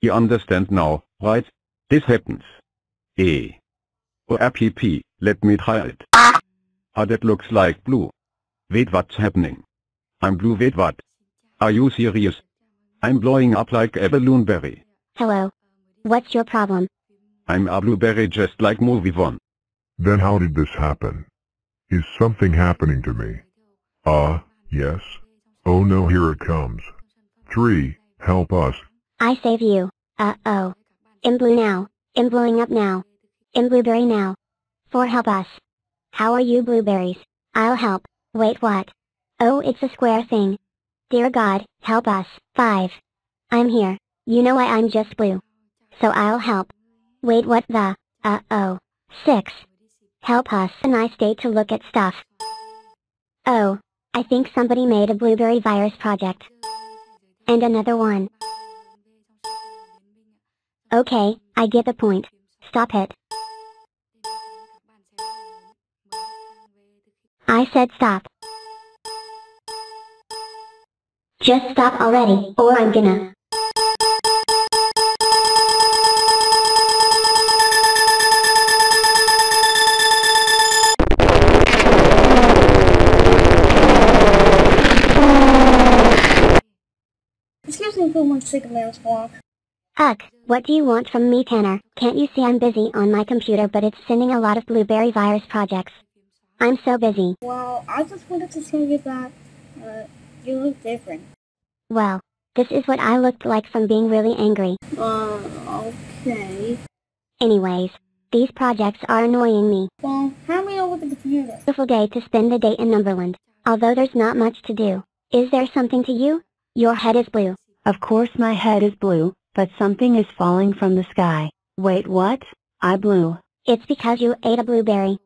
You understand now, right? This happens. O-R-P-P, let me try it. That looks like blue. Wait, what's happening? I'm blue, wait, what? Are you serious? I'm blowing up like a balloonberry. Hello. What's your problem? I'm a blueberry just like movie 1. Then how did this happen? Is something happening to me? Yes. Oh no, here it comes. 3, help us. I save you. Uh-oh. I'm blue now. I'm blowing up now. I'm blueberry now. 4, help us. How are you blueberries? I'll help. Wait, what? Oh, it's a square thing. Dear God, help us. 5. I'm here. You know why I'm just blue. So I'll help. Wait, what the? Uh-oh. 6. Help us. A nice day to look at stuff. Oh. I think somebody made a blueberry virus project. And another one. Okay, I get the point. Stop it. I said stop. Just stop already, or I'm gonna. Excuse me for 1 second, Mrs. Block. Ugh, what do you want from me, Tanner? Can't you see I'm busy on my computer, but it's sending a lot of blueberry virus projects. I'm so busy. Well, I just wanted to tell you that, you look different. Well, this is what I looked like from being really angry. Okay. Anyways, these projects are annoying me. Well, hand me over the computer. Beautiful day to spend the day in Numberland. Although there's not much to do. Is there something to you? Your head is blue. Of course my head is blue, but something is falling from the sky. Wait, what? I blew. It's because you ate a blueberry.